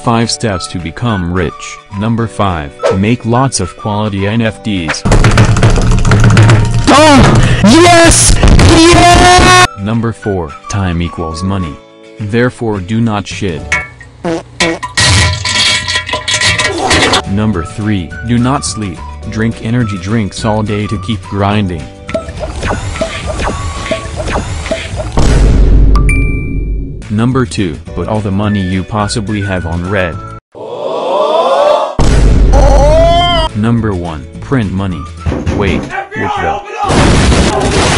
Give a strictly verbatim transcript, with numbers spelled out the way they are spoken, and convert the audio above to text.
five steps to become rich. Number five. Make lots of quality N F Ts. Oh! Yes! Yeah! Number four. Time equals money. Therefore do not shit. Number three. Do not sleep. Drink energy drinks all day to keep grinding. Number two. Put all the money you possibly have on red. Number one. Print money. Wait, what the?